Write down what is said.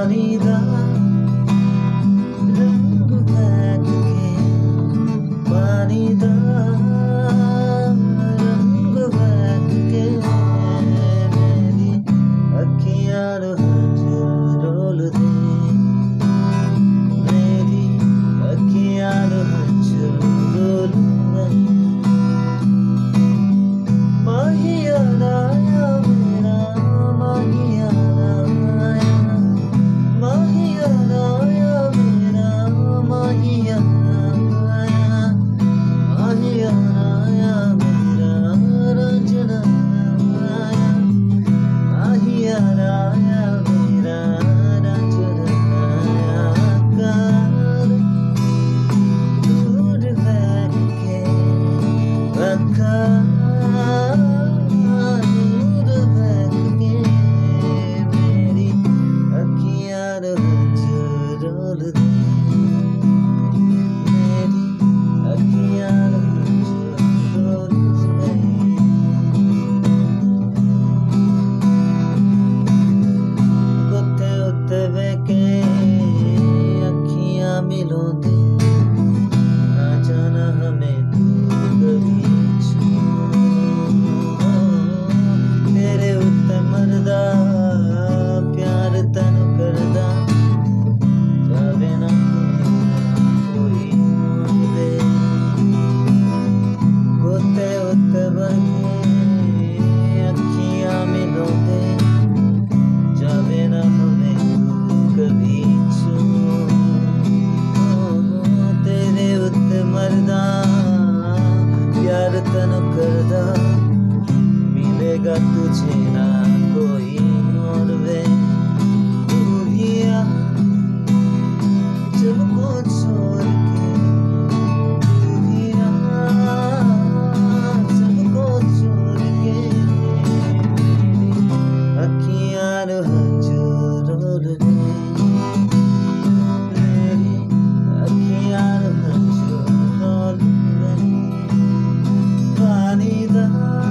पानी दा रंग बैठ के पानी दा रंग बैठ के मेरी अखियां हंझ रोल दे मेरी अखियां हंझ रोल दे माहिया लाया मेरा माहिया लाया माहिया लाया मेरा माहिया लाया माहिया लाया मेरा रंजना लाया माहिया लाया मेरा रंजना लाया कर दूर बैठ के रखा दूर बैठ के मेरी अखियां हंझ रोल दे मेरी अखियां हंझ रोल दे कुत्ते उत्ते बैके अखियां मिलोंदी ना जाना हमें तू कभी तेरे उत्ते मरदा प्यार तैनू करदा जावे ना कोई मंगदे कुत्ते उत्ते बैके अखियां मिलोंदे जावे ना हमें तू कभी तेरे उत्ते मरदा प्यार तैनू करदा मिलेगा तुझे ना कोई और वे तू भी आ जब को छोड़ के तू भी आ सबको छोड़ के मेरी अखियां हंझ रोल दे मेरी अखियां हंझ रोल दे पानी दा